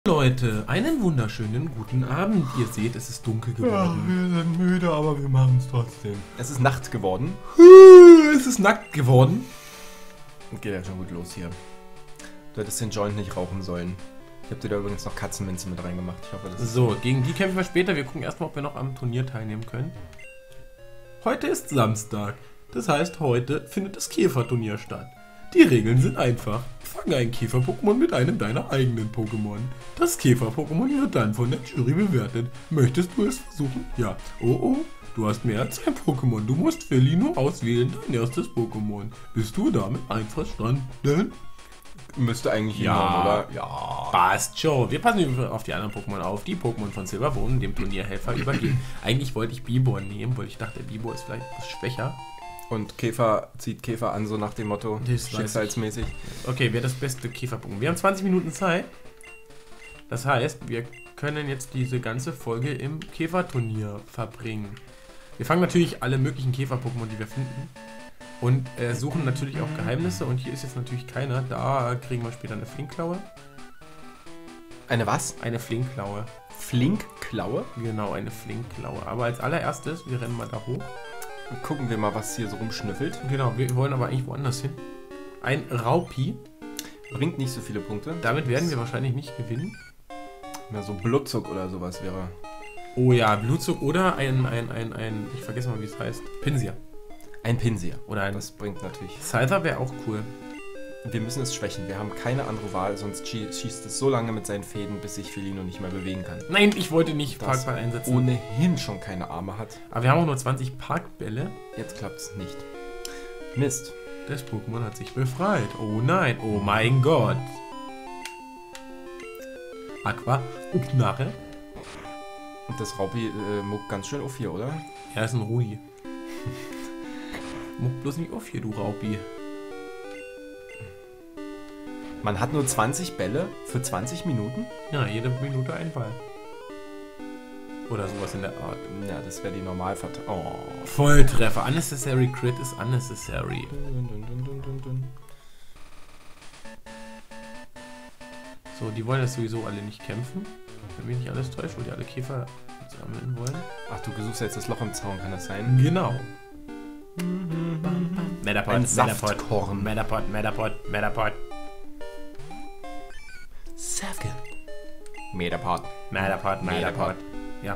Leute, einen wunderschönen guten Abend. Ihr seht, es ist dunkel geworden. Ja, wir sind müde, aber wir machen es trotzdem. Es ist Nacht geworden. Es ist nackt geworden. Geht ja schon gut los hier. Du hättest den Joint nicht rauchen sollen. Ich habe dir da übrigens noch Katzenminze mit reingemacht. Ich hoffe, das ist So, gegen die kämpfen wir später. Wir gucken erstmal, ob wir noch am Turnier teilnehmen können. Heute ist Samstag. Das heißt, heute findet das Käferturnier statt. Die Regeln sind einfach. Fange ein Käfer-Pokémon mit einem deiner eigenen Pokémon. Das Käfer-Pokémon wird dann von der Jury bewertet. Möchtest du es versuchen? Ja. Oh, du hast mehr als ein Pokémon. Du musst Felino auswählen, dein erstes Pokémon. Bist du damit einverstanden? müsste eigentlich Ja. oder? Ja. Passt schon. Wir passen auf die anderen Pokémon auf. Die Pokémon von Silberbohnen, dem Turnierhelfer, übergeben. Eigentlich wollte ich Bibor nehmen, weil ich dachte, Bibor ist vielleicht etwas schwächer. Und Käfer zieht Käfer an, so nach dem Motto, Das schicksalsmäßig. Okay, wer das beste Käfer-Pokémon? Wir haben 20 Minuten Zeit. Das heißt, wir können jetzt diese ganze Folge im Käferturnier verbringen. Wir fangen natürlich alle möglichen Käfer-Pokémon, die wir finden. Und suchen natürlich auch Geheimnisse. Und hier ist jetzt natürlich keiner. Da kriegen wir später eine Flinkklaue. Eine was? Eine Flinkklaue. Flinkklaue? Genau, eine Flinkklaue. Aber als allererstes, wir rennen mal da hoch. Gucken wir mal, was hier so rumschnüffelt. Genau, wir wollen aber eigentlich woanders hin. Ein Raupi. Bringt nicht so viele Punkte. Damit werden wir wahrscheinlich nicht gewinnen. Ja, so Blutzuck oder sowas wäre. Oh ja, Blutzug oder ein ich vergesse mal, wie es heißt. Pinsir. Ein Pinsir. Oder ein Das bringt natürlich. Scyther wäre auch cool. Wir müssen es schwächen. Wir haben keine andere Wahl, sonst schießt es so lange mit seinen Fäden, bis sich Felino nicht mehr bewegen kann. Nein, ich wollte nicht Das Parkball einsetzen. ohnehin schon keine Arme hat. Aber wir haben auch nur 20 Parkbälle. Jetzt klappt es nicht. Mist. Das Pokémon hat sich befreit. Oh nein, oh mein Gott. Aqua, Knarre. Und das Raupi muckt ganz schön auf hier, oder? Ja, ist ein Rudi. Muck bloß nicht auf hier, du Raupi. Man hat nur 20 Bälle für 20 Minuten? Ja, jede Minute ein Ball. Oder sowas in der Art. Ja, das wäre die Normalverteilung. Oh. Volltreffer. Unnecessary Crit ist unnecessary. So, die wollen jetzt sowieso alle nicht kämpfen. Wenn mich nicht alles täuscht, wo die alle Käfer sammeln wollen. Ach, du suchst jetzt das Loch im Zaun, kann das sein? Genau. Metapod, Ein Metapod, Saftkorn. Metapod. Safkin. Metapod. Metapod. Ja.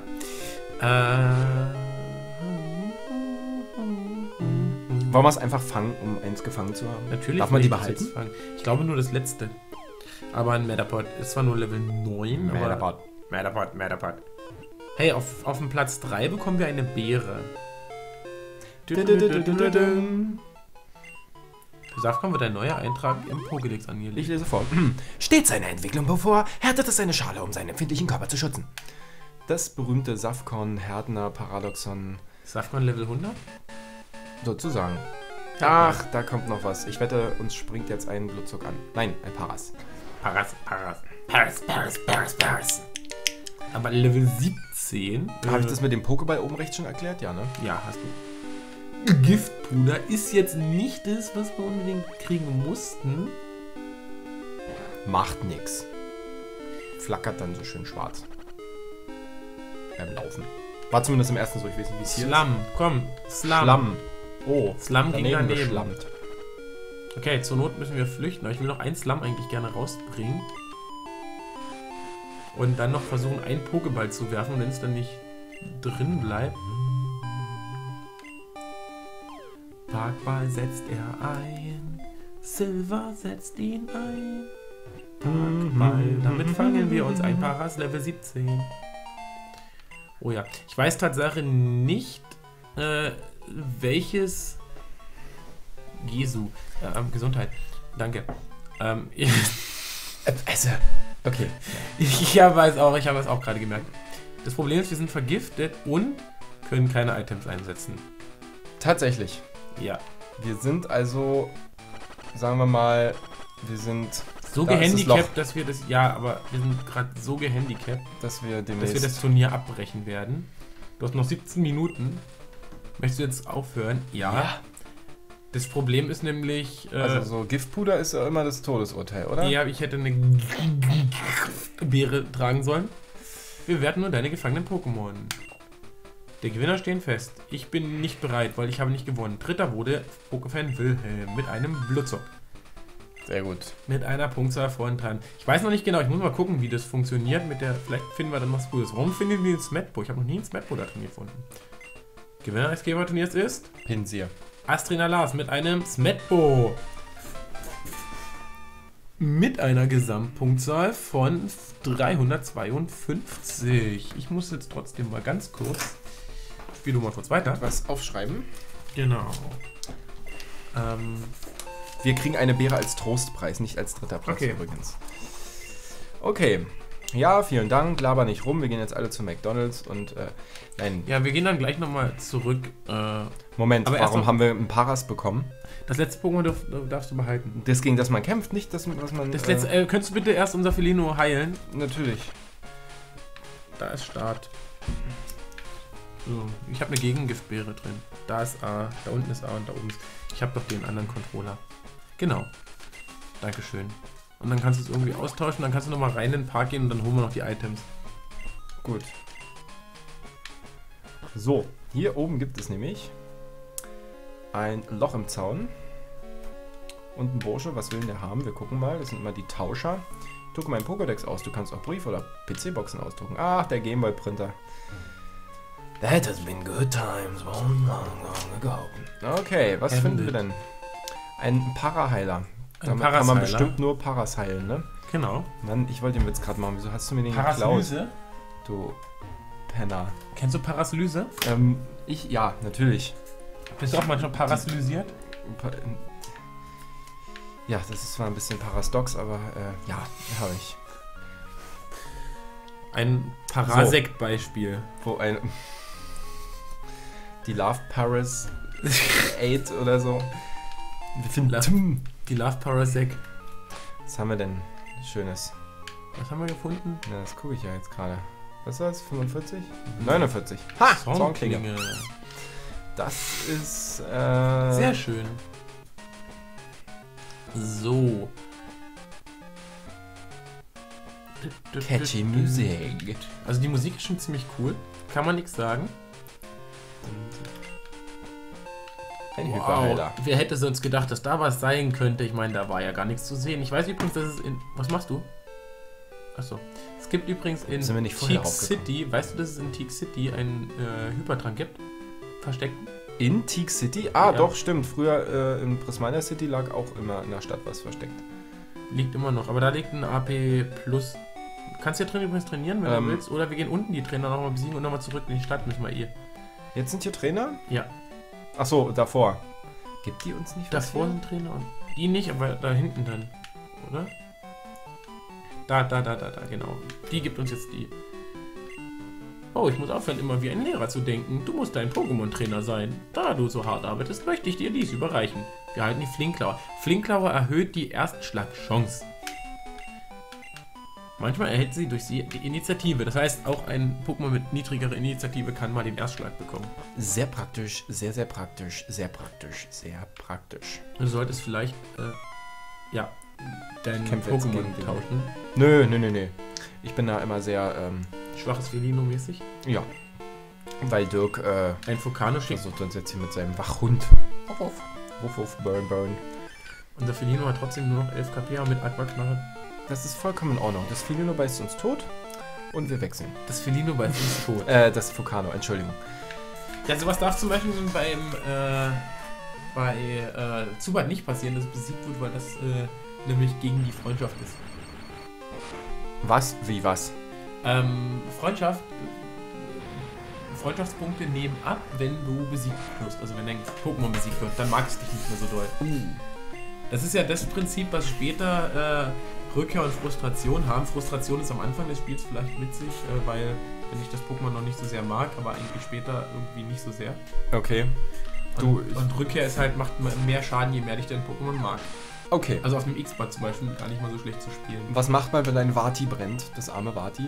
Wollen wir es einfach fangen, um eins gefangen zu haben? Natürlich. Darf man die will ich das behalten? jetzt fangen. Ich glaube nur das letzte. Aber ein Metapod ist zwar nur Level 9, aber... Metapod. Hey, auf dem Platz 3 bekommen wir eine Beere. Safkan wird ein neuer Eintrag im Pokédex Ich angelegt. lese vor. Steht seine Entwicklung bevor, härtet es seine Schale, um seinen empfindlichen Körper zu schützen. Das berühmte Safkon-Härtner-Paradoxon Safkan Level 100? sozusagen. Ach, da kommt noch was. Ich wette, uns springt jetzt ein Blutzuck an. Nein, ein Paras. Paras. Aber Level 17? Habe ich das mit dem Pokéball oben rechts schon erklärt? Ja, ne? Ja, hast du. Giftpuder ist jetzt nicht das, was wir unbedingt kriegen mussten. Macht nix. Flackert dann so schön schwarz. Beim Laufen. War zumindest im ersten so, ich weiß nicht, wie es hier Slum, komm, Slum. Schlamm. Oh, Slum ging daneben. geschlammt. Okay, zur Not müssen wir flüchten, aber ich will noch einen Slum eigentlich gerne rausbringen. Und dann noch versuchen, einen Pokéball zu werfen, wenn es dann nicht drin bleibt. Parkball setzt er ein, Silver setzt ihn ein. Parkball, damit fangen wir uns ein Paras Level 17. Oh ja, ich weiß tatsächlich nicht, welches... Jesu, Gesundheit, danke. Also, okay. Ich habe es auch gerade gemerkt. Das Problem ist, wir sind vergiftet und können keine Items einsetzen. Tatsächlich. Ja. Wir sind also, sagen wir mal, wir sind So Da ist das gehandicapt, dass wir das... Ja, aber wir sind gerade so gehandicapt, dass wir dass demnächst... wir das Turnier abbrechen werden. Du hast noch 17 Minuten. Möchtest du jetzt aufhören? Ja. Ja. Das Problem ist nämlich... Also so Giftpuder ist ja immer das Todesurteil, oder? ja, ich hätte eine Beere tragen sollen. Wir werten nur deine gefangenen Pokémon. Der Gewinner stehen fest. Ich bin nicht bereit, weil ich habe nicht gewonnen. Dritter wurde Pokefan Wilhelm mit einem Blutzock. Sehr gut. Mit einer Punktzahl vorn dran. Ich weiß noch nicht genau, ich muss mal gucken, wie das funktioniert. Vielleicht finden wir dann was Cooles. Warum finden wir den Smetbo? Ich habe noch nie einen Smetbo da drin gefunden. Gewinner des Käferturniers ist Pinsir. Astrina Lars mit einem Smetbo. Mit einer Gesamtpunktzahl von 352. Ich muss jetzt trotzdem mal ganz kurz... Spiel du mal kurz weiter. Was aufschreiben? Genau. Wir kriegen eine Beere als Trostpreis, nicht als dritter Platz übrigens. Okay. Ja, vielen Dank. Laber nicht rum. Wir gehen jetzt alle zu McDonald's und nein. Ja, wir gehen dann gleich nochmal zurück. Moment, aber erst warum noch- haben wir einen Paras bekommen? Das letzte Pokémon darfst du behalten. Das, gegen das man kämpft, nicht das, was man... Das letzte, könntest du bitte erst unser Felino heilen? Natürlich. Da ist Start. So, ich habe eine Gegengiftbeere drin. Da ist A, da unten ist A und da oben ist... Ich habe doch den anderen Controller. Genau. Dankeschön. Und dann kannst du es irgendwie austauschen, dann kannst du nochmal rein in den Park gehen und dann holen wir noch die Items. Gut. So, hier oben gibt es nämlich ein Loch im Zaun. Und ein Bursche, was will denn der haben? Wir gucken mal, das sind immer die Tauscher. Ich drucke meinen Pokédex aus, du kannst auch Brief- oder PC-Boxen ausdrucken. Ach, der Gameboy-Printer. That has been good times, long, long, long ago. Okay, was finden wir denn? Ein Paraheiler. Damit kann man bestimmt nur Paras heilen, ne? Genau. Mann, ich wollte den Witz gerade machen. Wieso hast du mir den geklaut? Paraslyse? Du Penner. Kennst du Paraslyse? Ja, natürlich. Bist du auch manchmal paraslysiert? Ja, das ist zwar ein bisschen Paradox, aber ja, habe ich. Ein Parasekt-Beispiel. Wo ein... Die Love Paras 8 oder so. Wir finden... Die Love Parasect. Was haben wir denn Schönes? Was haben wir gefunden? Na, das gucke ich ja jetzt gerade. Was war das? 45? 49. Ha! Zornklinge. Das ist... Sehr schön. So. Catchy Musik. Also die Musik ist schon ziemlich cool. Kann man nichts sagen. Ein Hyperheiler. Wer hätte sonst gedacht, dass da was sein könnte? Ich meine, da war ja gar nichts zu sehen. Ich weiß übrigens, dass es in... Was machst du? Achso. Es gibt übrigens in Sind wir nicht vorher Teak City, weißt du, dass es in Teak City einen Hypertrank gibt? Versteckt? In Teak City? Ah, Ja. doch, stimmt. Früher in Prismania City lag auch immer in der Stadt was versteckt. Liegt immer noch. Aber da liegt ein AP Plus. Du kannst hier drin übrigens trainieren, wenn du willst. Oder wir gehen unten die Trainer nochmal besiegen und nochmal zurück in die Stadt müssen wir Jetzt sind hier Trainer? Ja. Achso, davor. Gibt die uns nicht was Davor hier? sind Trainer und die nicht, aber da hinten dann. Oder? Da, genau. Die gibt uns jetzt die. Oh, ich muss aufhören, immer wie ein Lehrer zu denken. Du musst ein Pokémon-Trainer sein. Da du so hart arbeitest, möchte ich dir dies überreichen. Wir halten die Flinklauer. Flinklauer erhöht die Erstschlagchance. Manchmal erhält sie durch sie die Initiative. Das heißt, auch ein Pokémon mit niedrigerer Initiative kann mal den Erstschlag bekommen. Sehr praktisch, sehr, sehr praktisch, sehr praktisch, sehr praktisch. Du solltest vielleicht, ja, dein Kämpfe jetzt Pokémon gegen den- tauschen. Nö. Ich bin da immer sehr, Schwaches Felino-mäßig. ja. Weil Dirk, Ein Focano schickt. versucht uns jetzt hier mit seinem Wachhund. Wuff, burn. Unser Felino hat trotzdem nur noch 11 KP mit Aquaknarre. Das ist vollkommen in Ordnung. Das Felino beißt uns tot und wir wechseln. Das Felino bei uns ist tot. Das Focano, Entschuldigung. Ja, sowas darf zum Beispiel bei Zubat nicht passieren, dass es besiegt wird, weil das nämlich gegen die Freundschaft ist. Was? Wie was? Freundschaftspunkte nehmen ab, wenn du besiegt wirst. Also wenn dein Pokémon besiegt wird, dann mag es dich nicht mehr so doll. Das ist ja das Prinzip, was später Rückkehr und Frustration haben. Frustration ist am Anfang des Spiels vielleicht witzig, weil wenn ich das Pokémon noch nicht so sehr mag, aber eigentlich später irgendwie nicht so sehr. Okay. Und Rückkehr ist halt, macht mehr Schaden, je mehr dich dein Pokémon mag. Okay. Also auf dem X-Bad zum Beispiel gar nicht mal so schlecht zu spielen. Was macht man, wenn ein Vati brennt? Das arme Vati.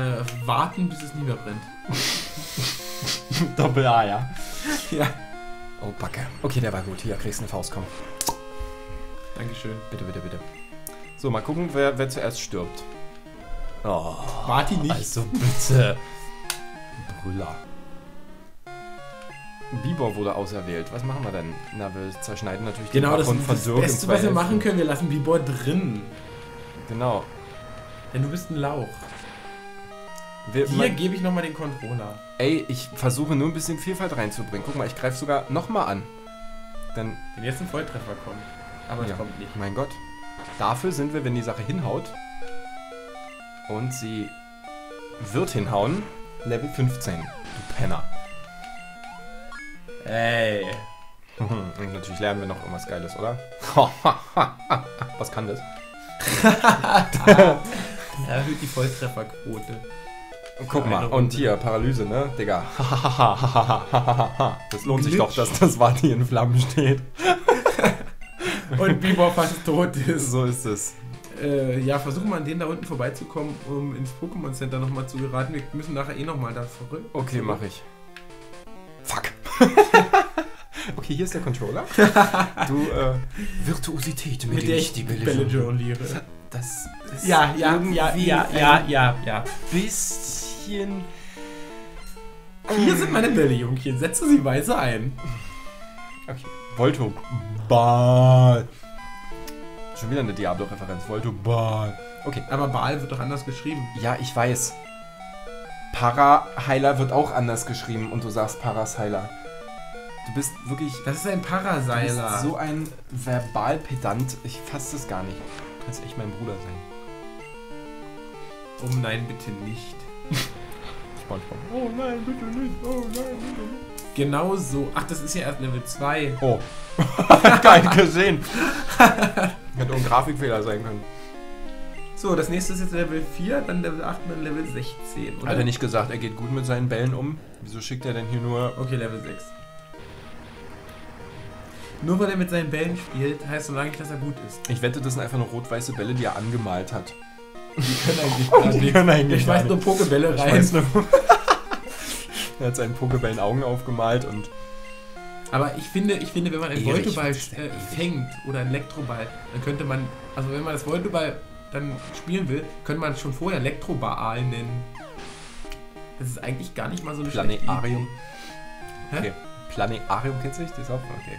Warten, bis es niederbrennt. Doppel A, ja. Ja. Oh, Backe. Okay, der war gut. Hier, kriegst du eine Faust, komm. Dankeschön. Bitte, bitte, bitte. So, mal gucken, wer zuerst stirbt. Oh, Martin nicht. also bitte. Brüller. Bibor wurde auserwählt. Was machen wir denn? Na, wir zerschneiden natürlich Genau, den das Abgrund ist von das Dirk in Beste, zwei was wir Hälften. machen können. Wir lassen Bibor drin. Genau. Denn du bist ein Lauch. Wir, Hier gebe ich nochmal den Controller. ey, ich versuche nur ein bisschen Vielfalt reinzubringen. Guck mal, ich greife sogar nochmal an. Dann, Wenn jetzt ein Volltreffer kommt. Aber es ja, kommt nicht. mein Gott. Dafür sind wir, wenn die Sache hinhaut, und sie wird hinhauen, Level 15. Du Penner. Ey. Und natürlich lernen wir noch irgendwas Geiles, oder? Was kann das? Erhöht die Volltrefferquote. Guck mal, Eine und Runde. hier, Paralyse, ne? Digga. Das lohnt sich Glitch. doch, dass das Vati in Flammen steht. Und Bibor fast tot ist. So ist es. Ja, versuchen wir an denen da unten vorbeizukommen, um ins Pokémon Center nochmal zu geraten. Wir müssen nachher eh nochmal da zurück. Okay, mach ich. Fuck. Okay, hier ist der Controller. Du, Virtuosität, Mit der ich die Bälle jongliere. Das ist Ja, bisschen... Hier sind meine Bälle, Jungchen. Setze sie weise ein. Okay. Voltoball. Schon wieder eine Diablo-Referenz. Voltoball. Okay. Aber Baal wird doch anders geschrieben. Ja, ich weiß. Paraheiler wird auch anders geschrieben und du sagst Parasheiler. Du bist wirklich... Das ist ein Du Paraseiler. bist so ein Verbalpedant. Ich fass das gar nicht. Du kannst echt mein Bruder sein. Oh nein, bitte nicht. SpongeBob. Oh nein, bitte nicht. Oh nein, bitte nicht. Genau so. Ach, das ist ja erst Level 2. Oh. Geil gesehen. Hätte auch ein Grafikfehler sein können. So, das nächste ist jetzt Level 4, dann Level 8 und dann Level 16, oder? Hat er nicht gesagt, er geht gut mit seinen Bällen um? Wieso schickt er denn hier nur... Okay, Level 6. Nur weil er mit seinen Bällen spielt, heißt so lange nicht, dass er gut ist. Ich wette, das sind einfach nur rot-weiße Bälle, die er angemalt hat. Die können eigentlich gar Die nichts. können eigentlich Ich gar schmeiß nur Pokebälle rein. Er hat seinen Pokebällen Augen aufgemalt und... Aber ich finde, wenn man einen Erich, Voltoball was ist denn Erich? fängt oder einen Elektroball, dann könnte man, also wenn man das Voltoball dann spielen will, könnte man es schon vorher Elektroball nennen. Das ist eigentlich gar nicht mal so eine schlechte Planetarium. Hä? Okay. Planetarium, kennst du dich? Das ist auch... Okay.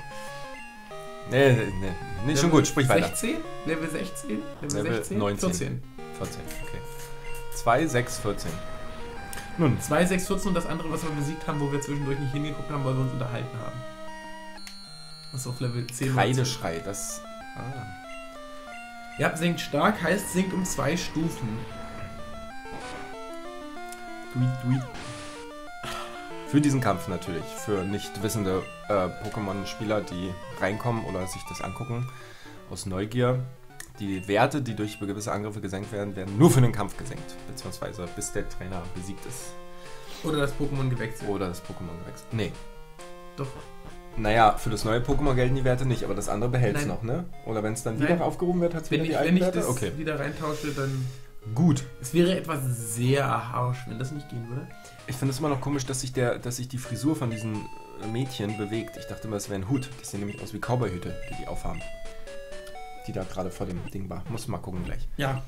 Nee, schon gut, sprich weiter. 16? Level 16? Level 16? 19. 14. 14, okay. 2, 6, 14. Nun, 2, 6, 14 und das andere, was wir besiegt haben, wo wir zwischendurch nicht hingeguckt haben, weil wir uns unterhalten haben. Das ist auf Level 10. Kreideschrei, das... Ja, sinkt stark, heißt sinkt um 2 Stufen. Für diesen Kampf natürlich. Für nicht wissende Pokémon-Spieler, die reinkommen oder sich das angucken, aus Neugier. Die Werte, die durch gewisse Angriffe gesenkt werden, werden nur für den Kampf gesenkt. Beziehungsweise bis der Trainer besiegt ist. Oder das Pokémon gewechselt. Oder das Pokémon gewechselt. Nee. Doch. Naja, für das neue Pokémon gelten die Werte nicht, aber das andere behält es Nein. noch, ne? Oder wenn es dann Nein. wieder aufgehoben wird, hat es wieder die Wenn alten ich Werte? das Okay. wieder reintausche, dann... Gut. Es wäre etwas sehr harsch, wenn das nicht gehen würde. Ich finde es immer noch komisch, dass sich die Frisur von diesen Mädchen bewegt. Ich dachte immer, es wäre ein Hut. Das sehen nämlich aus wie Cowboy-Hüte, die aufhaben. Die da gerade vor dem Ding war. Muss mal gucken gleich. Ja.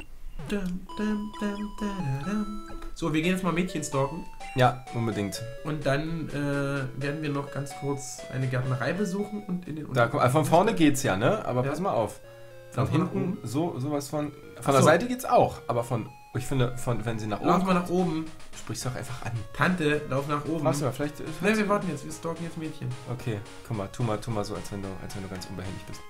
So, wir gehen jetzt mal Mädchen stalken. Ja, unbedingt. Und dann werden wir noch ganz kurz eine Gärtnerei besuchen und in den... Da, von vorne geht's ja, ne? Aber Ja. pass mal auf. Von Lauf mal nach hinten oben. sowas von... Ach Von der so. Seite geht's auch. Aber ich finde, wenn sie nach Lauf oben mal nach oben. sprichst du auch einfach an. Tante, lauf nach oben. Warte mal, vielleicht... Nein, wir warten jetzt. Wir stalken jetzt Mädchen. Okay, guck mal, tu mal so, als wenn du ganz unbehändig bist.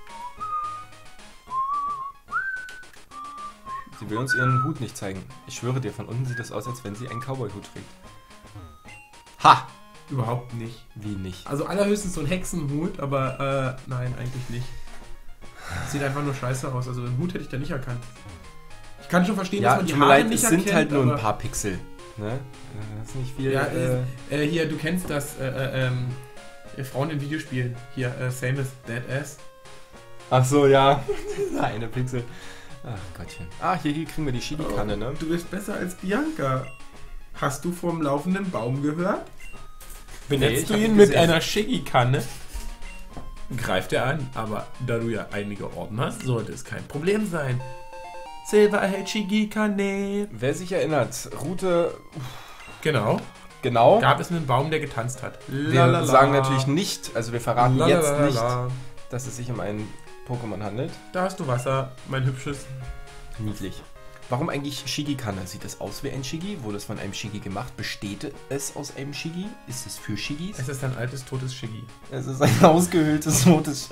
Sie will uns ihren Hut nicht zeigen. Ich schwöre dir, von unten sieht das aus, als wenn sie einen Cowboy-Hut trägt. Ha! Überhaupt nicht. Wie nicht? Also allerhöchstens so ein Hexenhut, aber nein, eigentlich nicht. Sieht einfach nur scheiße aus. Also einen Hut hätte ich da nicht erkannt. Ich kann schon verstehen, dass Ja, man die tut mir Haare leid, nicht es sind erkennt, halt nur ein aber- paar Pixel. Ne? Das ist nicht viel. Ja, hier, du kennst das, Frauen in Videospielen. Hier, same as Dead Ass. Ach so, ja. Eine Pixel. Ach Gottchen. Ah, hier kriegen wir die Chili-Kanne, ne? Du bist besser als Bianca. Hast du vom laufenden Baum gehört? Benetzt ich du hab ihn ihn mit gesehen. einer Shiggy-Kanne, greift er an, aber da du ja einige Orden hast, sollte es kein Problem sein. Silverheld Shiggy-Kanne. Wer sich erinnert, Route, Genau. genau. Gab es einen Baum, der getanzt hat. Wir sagen natürlich nicht, also wir verraten jetzt nicht, Lalalala. dass es sich um einen Pokémon handelt. Da hast du Wasser, mein hübsches. Niedlich. Warum eigentlich Shiggy-Kanne? Sieht das aus wie ein Shiggy? Wurde es von einem Shiggy gemacht? Besteht es aus einem Shiggy? Ist es für Shiggys? Es ist ein altes, totes Shiggy. Es ist ein ausgehöhltes rotes...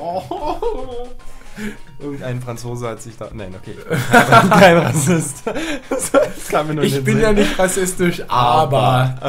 Irgendein Franzose hat sich da... Nein, okay. Kein Rassist. Das kam mir nur in Ich den bin Sinn. ja nicht rassistisch, aber...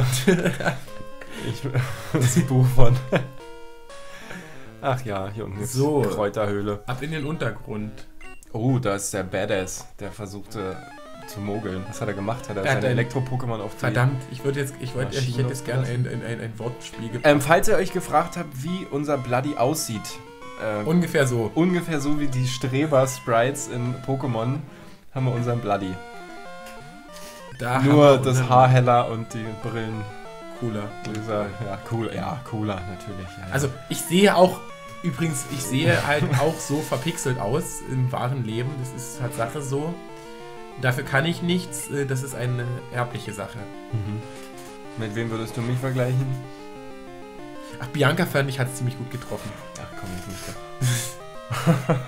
Das Buch von... Ach ja, hier unten ist So. Kräuterhöhle. Ab in den Untergrund. Oh, da ist der Badass. Der versuchte zu mogeln. Was hat er gemacht? Hat er Der hat seine ein- Elektro-Pokémon auf die... Verdammt, ich hätte jetzt gerne Maschinen ein Wortspiel gebracht. Falls ihr euch gefragt habt, wie unser Bloody aussieht, Ungefähr so. ungefähr so wie die Streber-Sprites in Pokémon, haben wir unseren Bloody. Da Nur haben wir das unseren Haar heller und die Brillen cooler. größer. Ja, cool. Ja, cooler natürlich. Ja, ja. Also ich sehe halt auch so verpixelt aus im wahren Leben. Das ist Tatsache so. Dafür kann ich nichts. Das ist eine erbliche Sache. Mit wem würdest du mich vergleichen? Ach, Bianca fand ich, hat es ziemlich gut getroffen. Ach komm, ich nicht doch.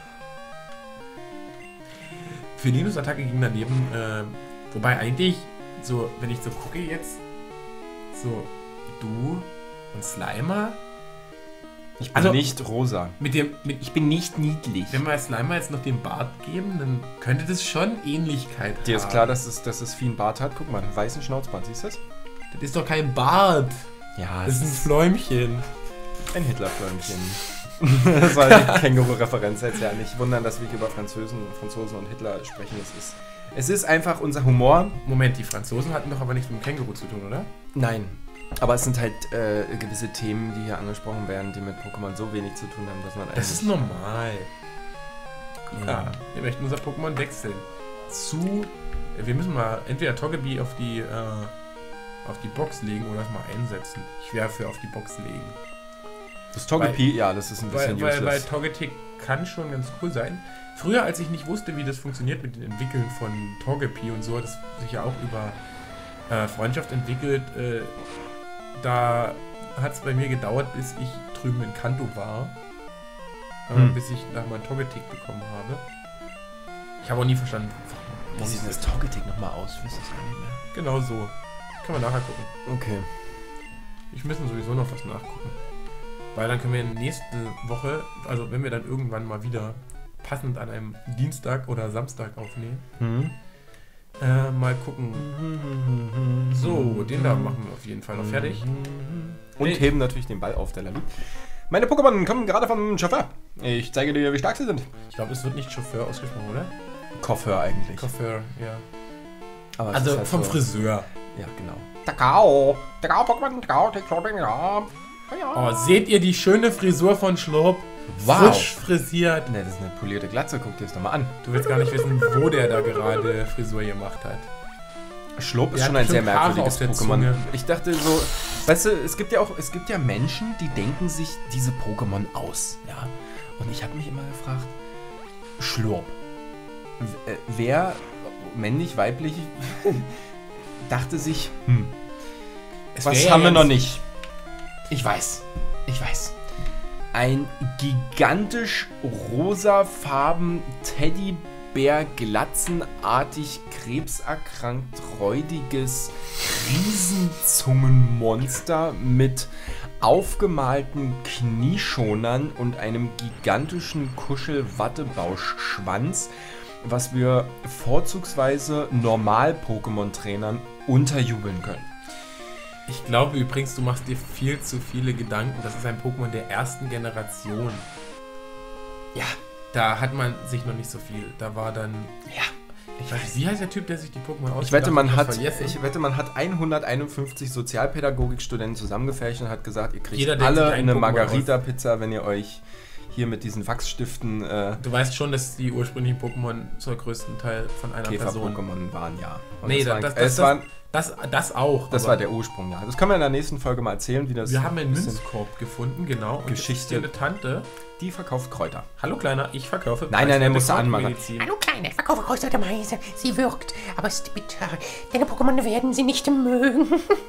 Felinos Attacke ging daneben. Wobei eigentlich, so, wenn ich so gucke jetzt, so, du und Slimer. Ich bin Also- nicht rosa. Ich bin nicht niedlich. Wenn wir Slimer jetzt noch den Bart geben, dann könnte das schon Ähnlichkeit haben. Dir ist klar, dass es wie ein Bart hat? Guck mal, einen weißen Schnauzbart, siehst du das? Das ist doch kein Bart. Ja, Das ist ein Fläumchen. ein Hitlerförmchen. Das war die Känguru-Referenz jetzt ja nicht wundern, dass wir hier über Franzosen und Hitler sprechen. Es ist einfach unser Humor. Moment, die Franzosen hatten doch aber nichts mit dem Känguru zu tun, oder? Nein. Aber es sind halt gewisse Themen, die hier angesprochen werden, die mit Pokémon so wenig zu tun haben, dass man Das ist normal. Ja, wir möchten unser Pokémon wechseln. Wir müssen mal entweder Togepi auf die Box legen oder es mal einsetzen. Ich wäre für auf die Box legen. Das Togepi, ja, das ist ein bisschen Weil useless. Togetic kann schon ganz cool sein. Früher, als ich nicht wusste, wie das funktioniert mit dem Entwickeln von Togepi und so, hat es sich ja auch über Freundschaft entwickelt. Da hat es bei mir gedauert, bis ich drüben in Kanto war. Bis ich nach meinem Togetic bekommen habe. Ich habe auch nie verstanden, Wie sieht das Togetic nochmal aus? Ich weiß das gar nicht mehr. Genau so. Können wir nachher gucken. Okay. Ich müssen sowieso noch was nachgucken. Weil dann können wir nächste Woche, also wenn wir dann irgendwann mal wieder passend an einem Dienstag oder Samstag aufnehmen, mal gucken. So, den da machen wir auf jeden Fall noch fertig. Und Nee. heben natürlich den Ball auf, der Lali. Meine Pokémon kommen gerade vom Chauffeur. Ich zeige dir, wie stark sie sind. Ich glaube, es wird nicht Chauffeur ausgesprochen, oder? Chauffeur eigentlich. Chauffeur, ja. Aber es Also ist halt vom so- Friseur. Ja, genau. Takao. Takao Pokémon. Takao. Takao. Oh, seht ihr die schöne Frisur von Schlurp? Wow. Frisch frisiert. Ne, das ist eine polierte Glatze. Guck dir das doch mal an. Du willst gar nicht wissen, wo der da gerade Frisur gemacht hat. Schlob ist Der schon hat ein sehr bestimmt Haare merkwürdiges auf der Pokémon. Zunge. Ich dachte so, weißt du, es gibt ja Menschen, die denken sich diese Pokémon aus, ja. Und ich habe mich immer gefragt, Schlurp. Wer, männlich, weiblich, dachte sich, Es was wär ja haben wir jetzt- noch nicht? Ich weiß. Ein gigantisch rosafarben Teddybär glatzenartig krebserkrankt räudiges Riesenzungenmonster mit aufgemalten Knieschonern und einem gigantischen Kuschel-Wattebauschschwanz, was wir vorzugsweise Normal-Pokémon-Trainern unterjubeln können. Ich glaube übrigens, du machst dir viel zu viele Gedanken. Das ist ein Pokémon der ersten Generation. Ja. Da hat man sich noch nicht so viel. Da war dann... Ja. Ich weiß, wie heißt der Typ, der sich die Pokémon ausgedacht Ich wette, man hat, vergessen? 151 Sozialpädagogikstudenten zusammengefärcht und hat gesagt, ihr kriegt Jeder denkt alle sich einen eine Pokémon Margarita-Pizza, wenn ihr euch hier mit diesen Wachsstiften Du weißt schon, dass die ursprünglichen Pokémon zur größten Teil von einer Person... Käfer-Pokémon waren, ja. Und Nee, es waren, das- es das- waren Das auch. Das aber war der Ursprung, ja. Das können wir in der nächsten Folge mal erzählen, wie das... wir haben einen bisschen- Münzkorb gefunden, genau. Und Geschichte. jetzt ist hier eine Tante. Die verkauft Kräuter. Hallo Kleiner, ich verkaufe Nein, musst du anmachen. Medizin. Hallo Kleine, ich verkaufe Kräuter der Meise. Sie wirkt, aber ist bitter. Deine Pokémon werden sie nicht mögen.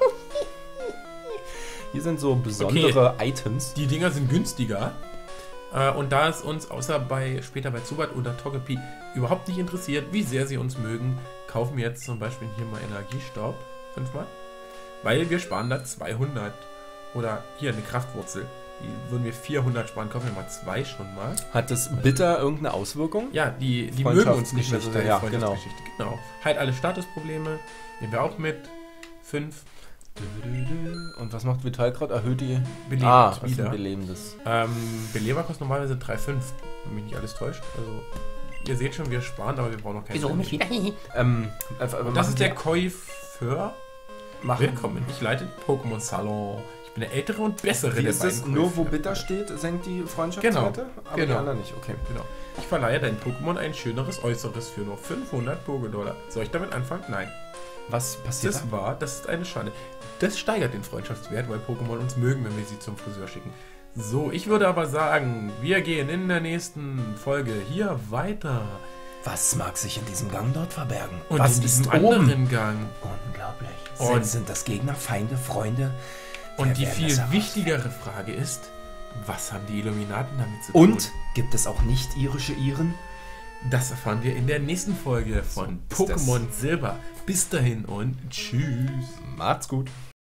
Hier sind so besondere Items. Die Dinger sind günstiger. Und da es uns außer später bei Zubat oder Togepi überhaupt nicht interessiert, wie sehr sie uns mögen, kaufen wir jetzt zum Beispiel hier mal Energiestaub 5-mal. Weil wir sparen da 200. Oder hier eine Kraftwurzel. Die würden wir 400 sparen, kaufen wir mal 2 schon mal. Hat das bitter irgendeine Auswirkung? Ja, die mögen uns nicht mehr so sehr. die Ja, Freundschaftsgeschichte. Genau. Halt alle Statusprobleme. Nehmen wir auch mit. 5. Und was macht Vitalkraut? Erhöht die... Belebt das ist wieder. ein belebendes. Beleber kostet normalerweise 3,5. Wenn mich nicht alles täuscht. Also, ihr seht schon, wir sparen, aber wir brauchen noch keinen. Wieso nicht wieder? Und das ist der Käufer. Machen. Willkommen. Ich leite den Pokémon-Salon. Ich bin der ältere und bessere Wie der ist das? beiden Nur wo Käufer. bitter steht, senkt die Freundschaftswerte? Aber die Genau. anderen nicht, okay. Genau. Ich verleihe deinem Pokémon ein schöneres Äußeres für nur 500 Pokédollar. Soll ich damit anfangen? Nein. Was passiert da? Das ist eine Schande. Das steigert den Freundschaftswert, weil Pokémon uns mögen, wenn wir sie zum Friseur schicken. So, ich würde aber sagen, wir gehen in der nächsten Folge hier weiter. Was mag sich in diesem Gang dort verbergen? Und Was in ist diesem oben? anderen Gang. Unglaublich. Und- Sind das Gegner, Feinde, Freunde? Und Wir die werden viel es heraus- wichtigere Frage ist, was haben die Illuminaten damit zu tun? Und gibt es auch nicht irische Iren? Das erfahren wir in der nächsten Folge von So ist das. Pokémon Silber. Bis dahin und tschüss. Macht's gut.